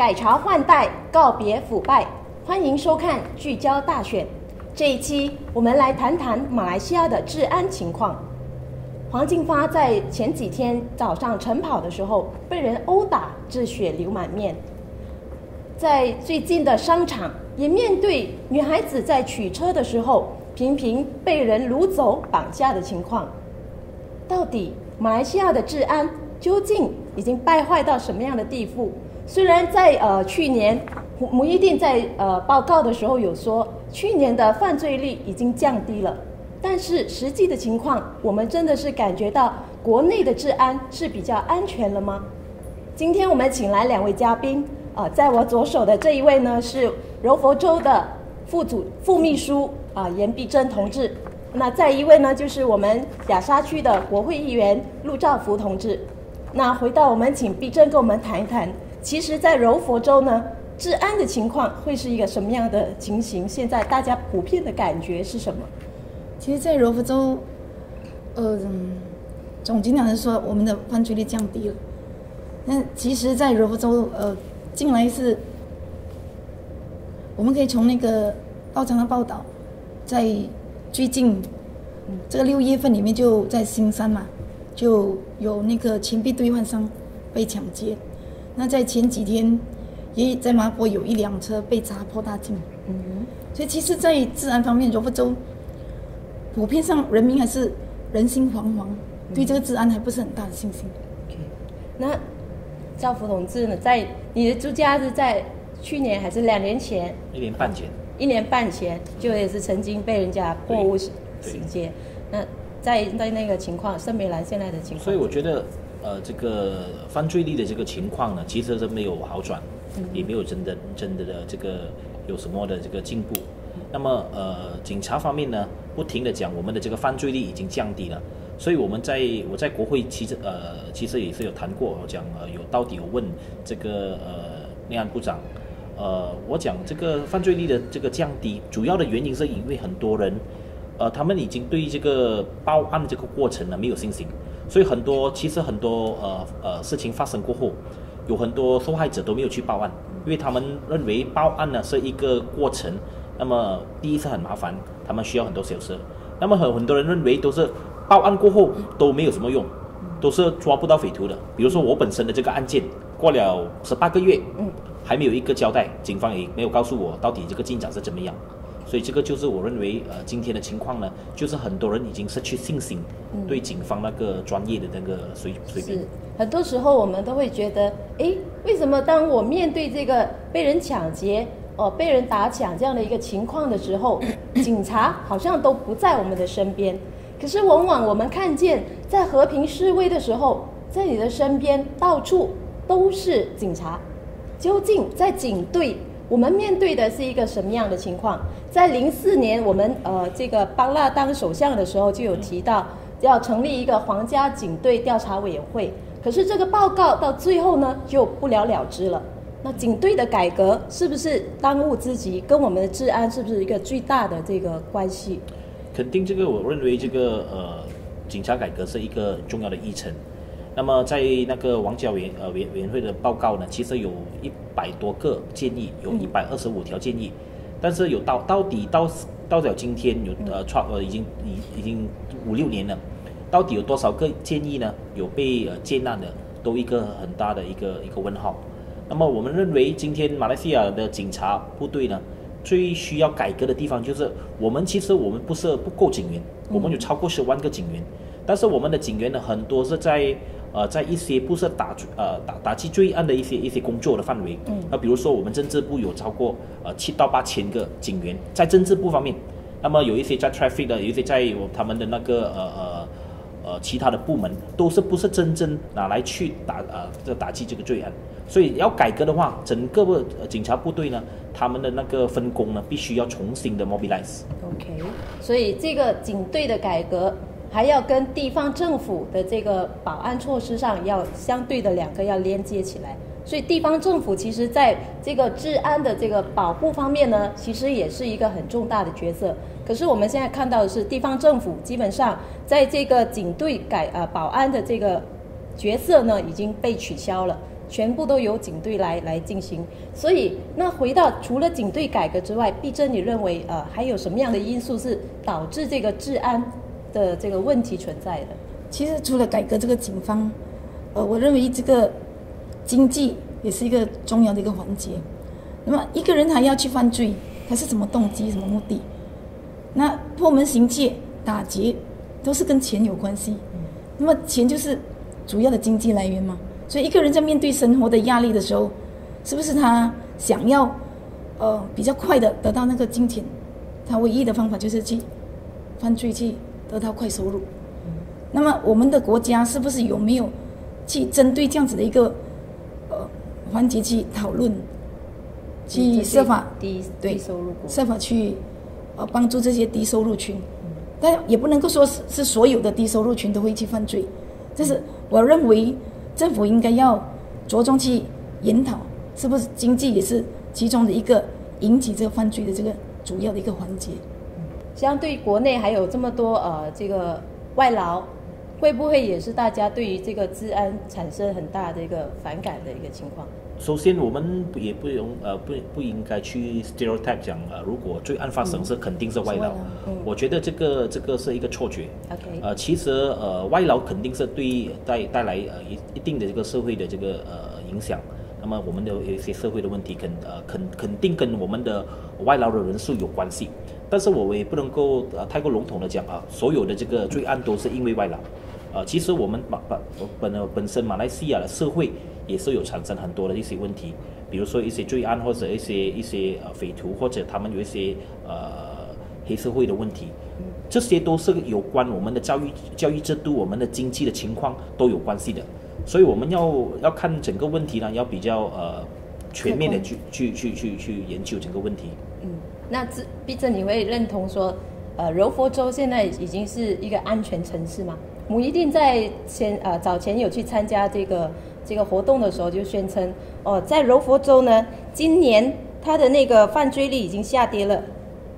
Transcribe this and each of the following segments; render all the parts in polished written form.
改朝换代，告别腐败。欢迎收看《聚焦大选》。这一期我们来谈谈马来西亚的治安情况。黄进发在前几天早上晨跑的时候被人殴打至血流满面，在最近的商场也面对女孩子在取车的时候频频被人掳走绑架的情况。到底马来西亚的治安究竟已经败坏到什么样的地步？虽然在去年慕尤丁在报告的时候有说去年的犯罪率已经降低了，但是实际的情况，我们真的是感觉到国内的治安是比较安全了吗？今天我们请来两位嘉宾，在我左手的这一位呢是柔佛州的副秘书严必珍同志，那再一位呢就是我们亚沙区的国会议员陆兆福同志。那回到我们请必珍跟我们谈一谈，其实在柔佛州呢治安的情况会是一个什么样的情形？现在大家普遍的感觉是什么？ 其实，在柔佛州，总经理人说我们的犯罪率降低了。那其实，在柔佛州，近来是，我们可以从那个报章的报道，在最近这个6月份里面，就在新山嘛，就有那个钱币兑换商被抢劫。那在前几天，也在麻坡有一辆车被砸破大镜。所以其实，在治安方面，柔佛州普遍上人民还是人心惶惶，对这个治安还不是很大的信心。 那赵福同志呢，在你的住家是在去年还是2年前 ？1年半前。 1年半前，就也是曾经被人家破屋行劫。那在那个情况，圣梅兰现在的情况， 所以我觉得，这个犯罪率的这个情况呢，其实是没有好转，也没有真的这个有什么的这个进步。那么警察方面呢，不停的讲我们的这个犯罪率已经降低了，所以我在国会其实也是有谈过，讲到底有问这个内安部长，我讲这个犯罪率的这个降低，主要的原因是因为很多人他们已经对这个报案这个过程呢没有信心，所以其实很多事情发生过后，有很多受害者都没有去报案，因为他们认为报案呢是一个过程。那么第一是很麻烦，他们需要很多小时。那么很多人认为都是报案过后都没有什么用，都是抓不到匪徒的。比如说我本身的这个案件过了18个月，还没有一个交代，警方也没有告诉我到底这个进展是怎么样。所以这个就是我认为今天的情况呢，就是很多人已经失去信心，对警方那个专业的那个水平。 是，很多时候我们都会觉得，为什么当我面对这个被人抢劫被人打抢这样的一个情况的时候，警察好像都不在我们的身边。可是往往我们看见在和平示威的时候，在你的身边到处都是警察。究竟在警队我们面对的是一个什么样的情况？在04年我们这个邦纳当首相的时候就有提到要成立一个皇家警队调查委员会，可是这个报告到最后呢就不了了之了。那警队的改革是不是当务之急？跟我们的治安是不是一个最大的这个关系？ 肯定这个，我认为这个警察改革是一个重要的议程。那么在那个王家委员会的报告呢，其实有100多个建议，有125条建议，但是有到底到了今天已经5-6年了，到底有多少个建议呢？有被接纳的，都一个很大的一个问号。那么我们认为，今天马来西亚的警察部队呢，最需要改革的地方就是其实我们不够警员，我们有超过10万个警员，但是我们的警员呢，很多是在一些不是打击罪案的一些工作的范围。比如说我们政治部有超过7到8千个警员在政治部方面，那么有一些在 traffic 的，有一些在他们的那个其他的部门不是真正拿来去打击这个罪案。所以要改革的话，整个警察部队呢，他们的那个分工呢，必须要重新的 mobilize。OK， 所以这个警队的改革，还要跟地方政府的这个保安措施上要相对的两个要连接起来。所以地方政府其实在这个治安的这个保护方面呢，其实也是一个很重大的角色。可是我们现在看到的是，地方政府基本上在这个警队保安的这个角色呢，已经被取消了。 全部都由警队来进行。所以那回到除了警队改革之外，碧珍你认为还有什么样的因素是导致这个治安的这个问题存在的？ 其实除了改革这个警方，我认为这个经济也是一个重要的一个环节。那么一个人他要去犯罪，他是什么动机、什么目的？那破门行窃、打劫都是跟钱有关系。那么钱就是主要的经济来源嘛。所以一个人在面对生活的压力的时候，是不是他想要比较快的得到那个金钱？他唯一的方法就是去犯罪，去得到快收入。那么我们的国家是不是有没有去针对这样子的一个环节去讨论，去设法低收入国设法去帮助这些低收入群？但也不能够说是所有的低收入群都会去犯罪，但是我认为政府应该要着重去研讨，是不是经济也是其中的一个引起这个犯罪的这个主要的一个环节。 相对国内还有这么多这个外劳，会不会也是大家对于这个治安产生很大的一个反感的一个情况？ 首先，我们也不应该去 stereotype 讲如果罪案发生是肯定是外劳。我觉得这个是一个错觉。 OK。 其实外劳肯定是带来一定的这个社会的这个影响。那么我们的有一些社会的问题肯定跟我们的外劳的人数有关系。但是我也不能够太过笼统的讲所有的这个罪案都是因为外劳。其实我们本身马来西亚的社会也是有产生很多的一些问题，比如说一些罪案或者一些匪徒，或者他们有一些黑社会的问题，这些都是有关我们的教育制度、我们的经济的情况都有关系的。所以我们要看整个问题呢，要比较全面的去研究整个问题。 那毕竟你会认同说，柔佛州现在已经是一个安全城市吗？母一定在早前有去参加这个活动的时候就宣称，在柔佛州呢，今年它的那个犯罪率已经下跌了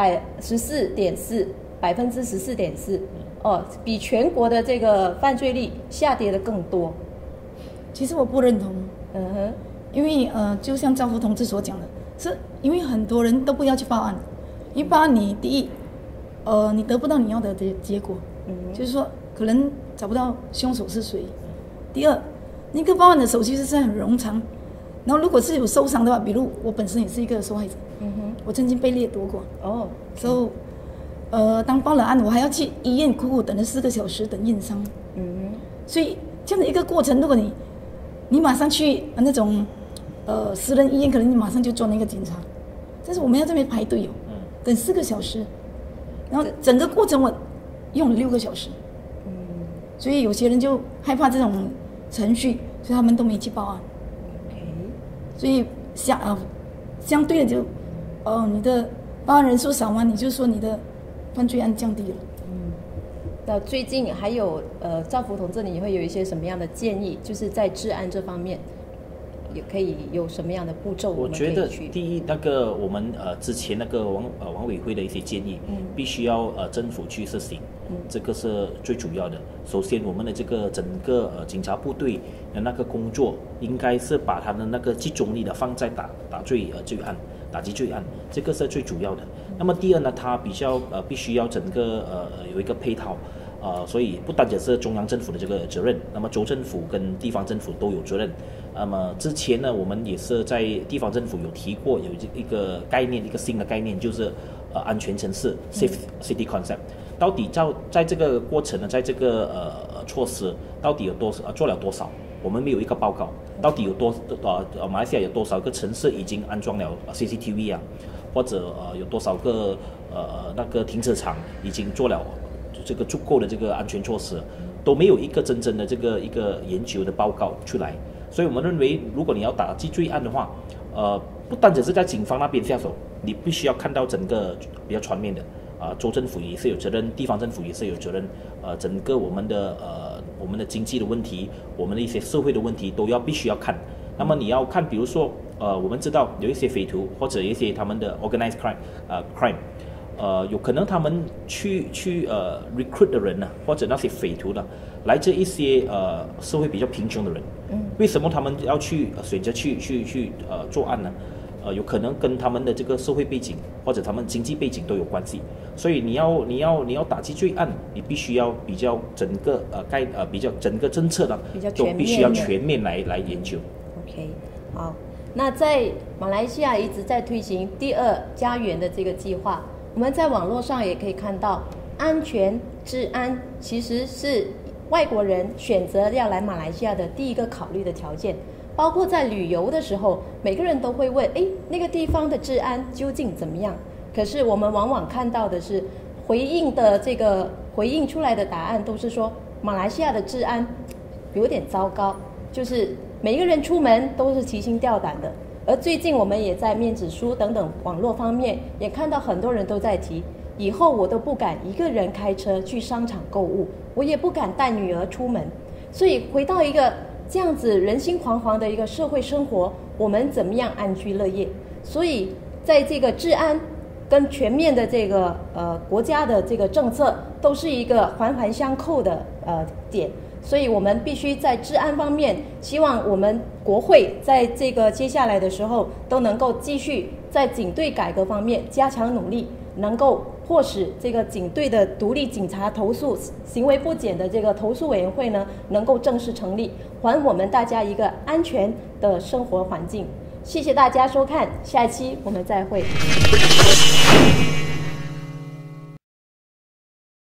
14.4%，比全国的这个犯罪率下跌的更多。 其实我不认同，因为就像赵福同志所讲的，是因为很多人都不要去报案，因为报案你第一，你得不到你要的结果，就是说可能找不到凶手是谁。第二，那个报案的手续是很冗长，然后如果是有受伤的话，比如我本身也是一个受害者，我曾经被掠夺过，所以当报了案，我还要去医院苦苦等了4个小时等验伤，所以这样的一个过程，如果你马上去那种私人医院，可能你马上就做那个检查，但是我们要这边排队等4个小时，然后整个过程我用了6个小时，所以有些人就害怕这种程序，所以他们都没去报案。所以相对的就你的报案人数少嘛，你就说你的犯罪案降低了。 那最近还有赵福同这里会有一些什么样的建议，就是在治安这方面也可以有什么样的步骤？ 我觉得第一，那个我们之前那个王委会的一些建议，必须要政府去实行，这个是最主要的。首先，我们的这个整个警察部队的那个工作，应该是把他的那个集中力的放在打击罪案，这个是最主要的。那么第二呢，它必须要整个有一个配套。所以不单只是中央政府的这个责任，那么州政府跟地方政府都有责任。那么之前呢，我们也是在地方政府有提过有一个概念，一个新的概念，就是安全城市 （Safe City Concept）。到底在这个过程呢，在这个措施到底有做了多少？我们没有一个报告。到底有马来西亚有多少个城市已经安装了 CCTV 啊？或者有多少个那个停车场已经做了这个足够的这个安全措施，都没有一个真正的一个研究的报告出来。所以我们认为，如果你要打击罪案的话，不单只是在警方那边下手，你必须要看到整个比较全面的。州政府也是有责任，地方政府也是有责任。整个我们的经济的问题，我们的一些社会的问题都必须要看。那么你要看，比如说我们知道有一些匪徒或者一些他们的 organized crime， 有可能他们去recruit 的人呢，或者那些匪徒呢，来自一些社会比较贫穷的人。为什么他们要选择去作案呢？有可能跟他们的这个社会背景或者他们经济背景都有关系。所以你要打击罪案，你必须要比较整个整个政策呢，都必须要全面来研究。 OK， 好。那在马来西亚一直在推行第二家园的这个计划，我们在网络上也可以看到，安全治安其实是外国人选择要来马来西亚的第一个考虑的条件。包括在旅游的时候，每个人都会问，那个地方的治安究竟怎么样？可是我们往往看到的是回应出来的答案都是说，马来西亚的治安有点糟糕，就是每一个人出门都是提心吊胆的。而最近我们也在面子书等等网络方面也看到很多人都在提，以后我都不敢一个人开车去商场购物，我也不敢带女儿出门。所以回到一个这样子人心惶惶的一个社会生活，我们怎么样安居乐业？所以在这个治安跟全面的这个国家的这个政策都是一个环环相扣的点，所以我们必须在治安方面，希望我们国会在这个接下来的时候都能够继续在警队改革方面加强努力，能够迫使这个警队的独立警察投诉行为不检的这个投诉委员会呢，能够正式成立，还我们大家一个安全的生活环境。谢谢大家收看，下一期我们再会。